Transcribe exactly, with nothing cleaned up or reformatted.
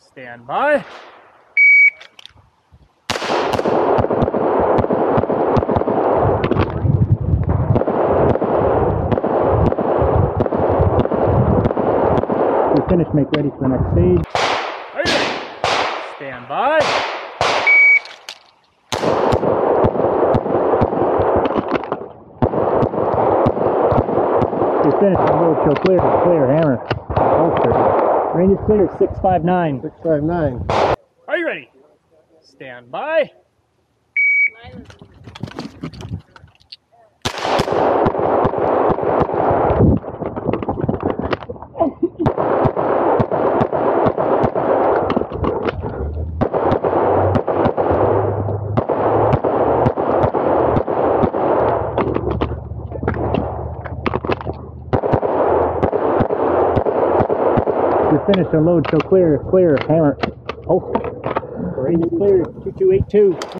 Stand by. You're finished, make ready for the next stage. Are you ready? Stand by. You're finished, road show clear, clear, hammer, holster. Range is clear, six five nine. six five nine. Are you ready? Stand by. You're finished, unload, show clear, clear, hammer, holster. Range is clear, two two eight two.